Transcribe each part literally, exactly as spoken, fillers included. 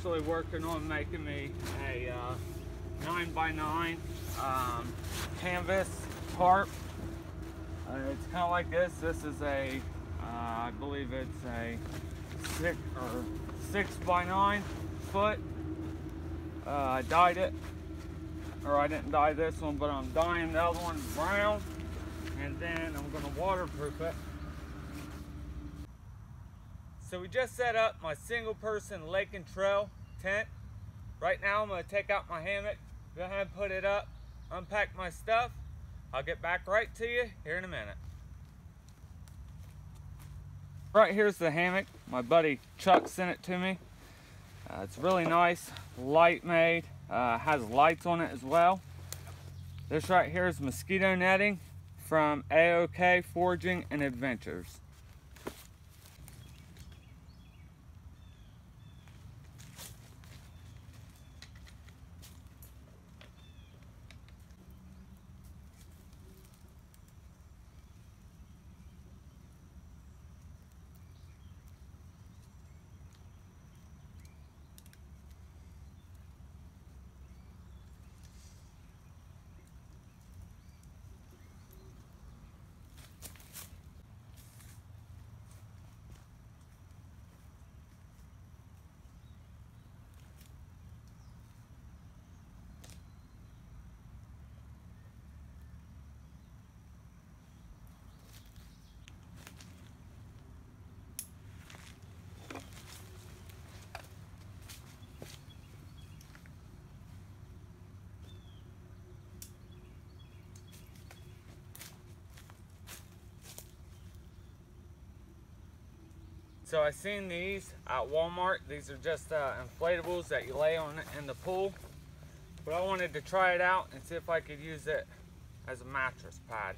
actually working on making me a uh, nine by nine um, canvas tarp. Uh, it's kind of like this. This is a, uh, I believe it's a six or six by nine foot. Uh, I dyed it, or I didn't dye this one, but I'm dyeing the other one brown, and then I'm gonna waterproof it. So we just set up my single person lake and trail tent. Right now I'm gonna take out my hammock, go ahead and put it up, unpack my stuff. I'll get back right to you here in a minute. Right here's the hammock. My buddy Chuck sent it to me. Uh, it's really nice, light made, uh, has lights on it as well. This right here is mosquito netting from A O K Foraging and Adventures. So I seen these at Walmart. These are just uh, inflatables that you lay on in the pool. But I wanted to try it out and see if I could use it as a mattress pad.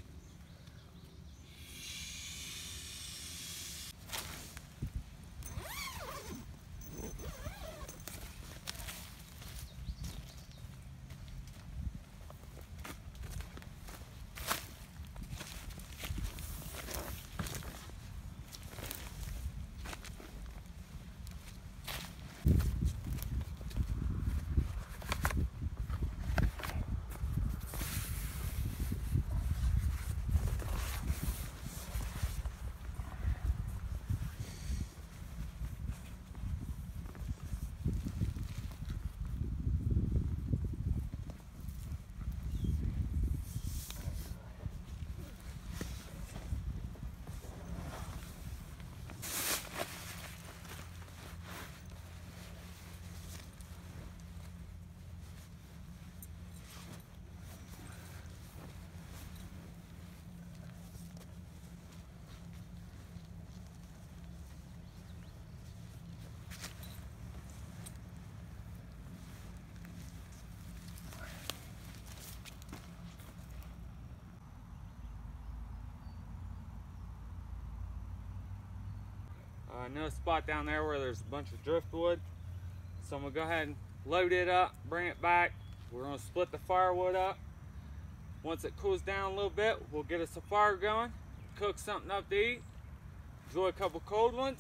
I know a spot down there where there's a bunch of driftwood. So I'm gonna go ahead and load it up, bring it back. We're gonna split the firewood up. Once it cools down a little bit, we'll get us a fire going, cook something up to eat, enjoy a couple cold ones.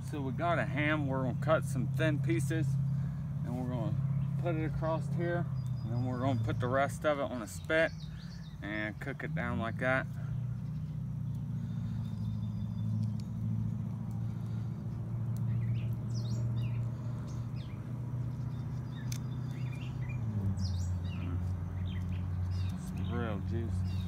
So we got a ham. We're gonna cut some thin pieces and we're gonna put it across here, and then we're gonna put the rest of it on a spit and cook it down like that. It's real juicy.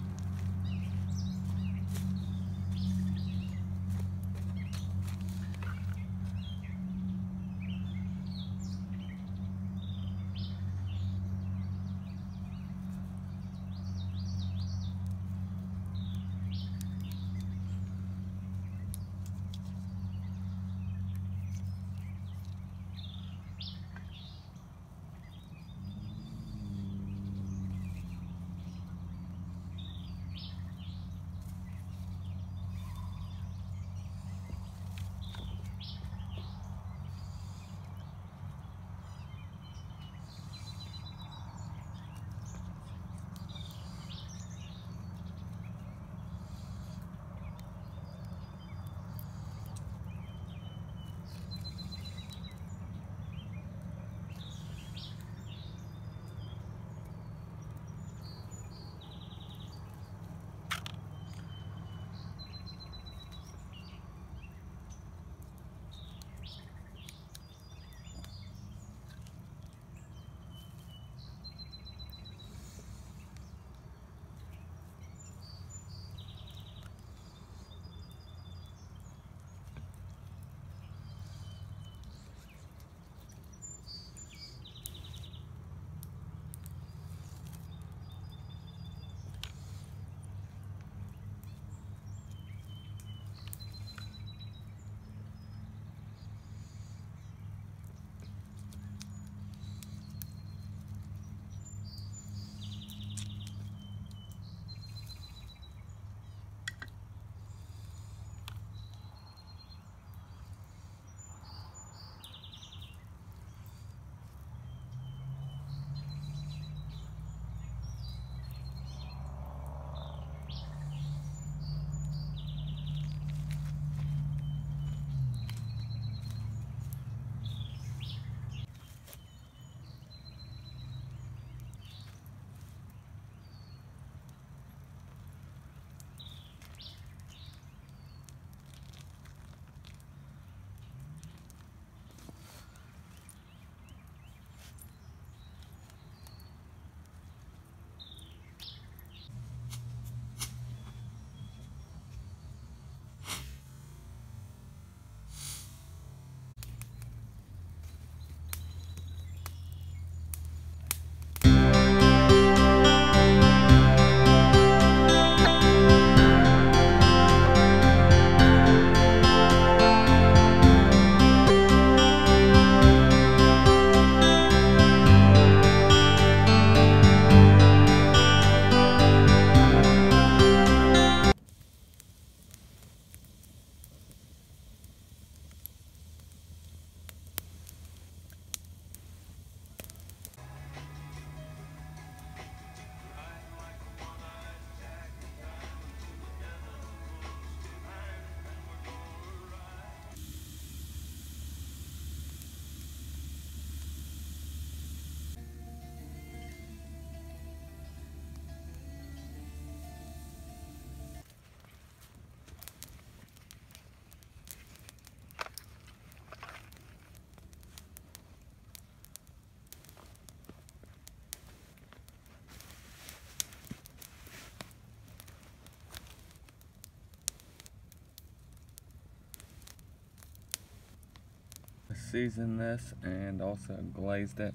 Seasoned this and also glazed it.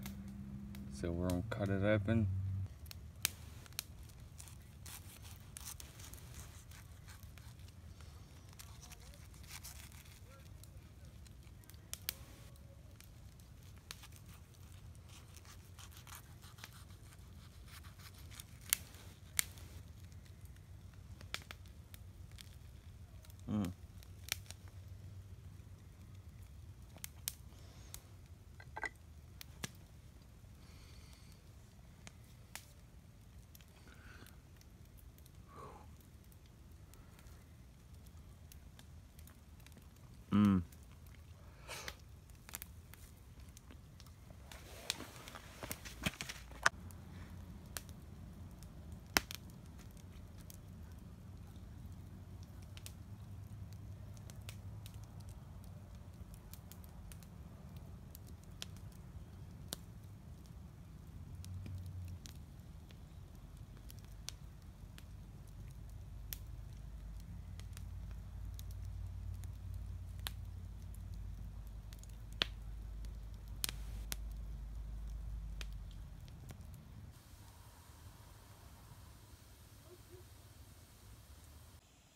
So we're gonna cut it open. Mm. Mm.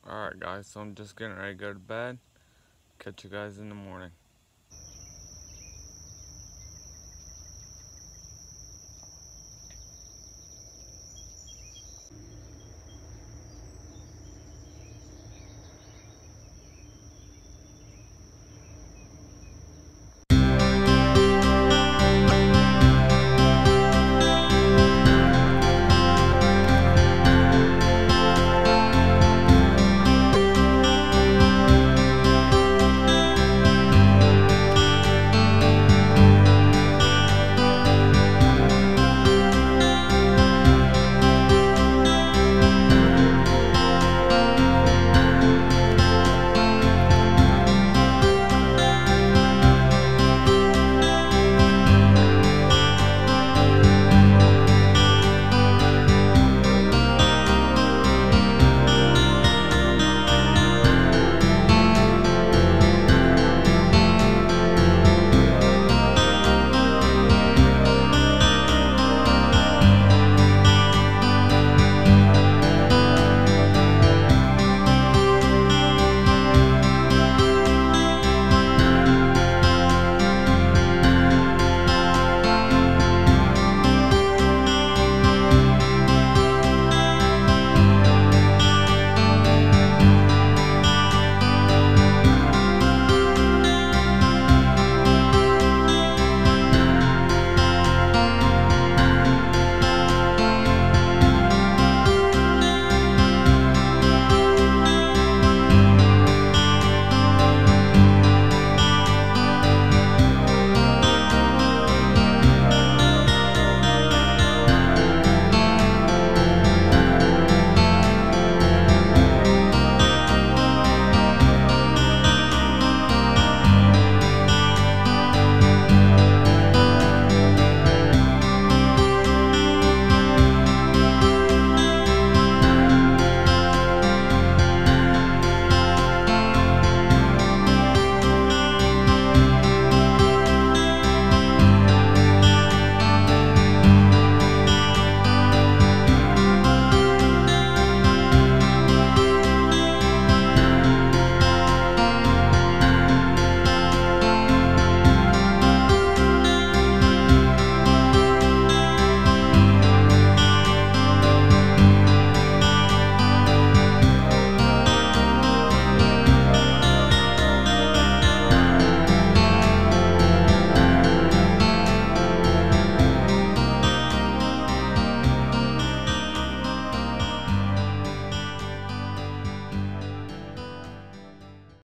Alright guys, so I'm just getting ready to go to bed. Catch you guys in the morning.